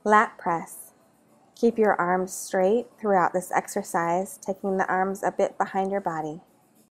Lat press. Keep your arms straight throughout this exercise, taking the arms a bit behind your body.